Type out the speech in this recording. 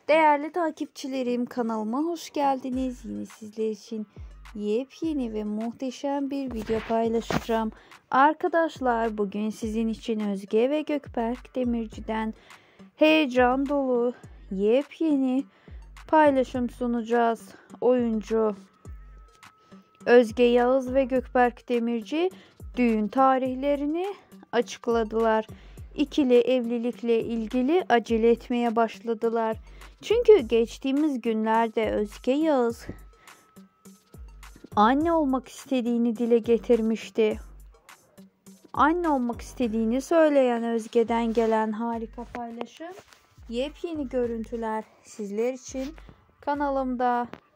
Değerli takipçilerim, kanalıma hoş geldiniz. Yine sizler için yepyeni ve muhteşem bir video paylaşacağım. Arkadaşlar, bugün sizin için Özge ve Gökberk Demirci'den heyecan dolu yepyeni paylaşım sunacağız. Oyuncu Özge Yağız ve Gökberk Demirci düğün tarihlerini açıkladılar. İkili evlilikle ilgili acele etmeye başladılar. Çünkü geçtiğimiz günlerde Özge Yağız anne olmak istediğini dile getirmişti. Anne olmak istediğini söyleyen Özge'den gelen harika paylaşım, yepyeni görüntüler sizler için kanalımda.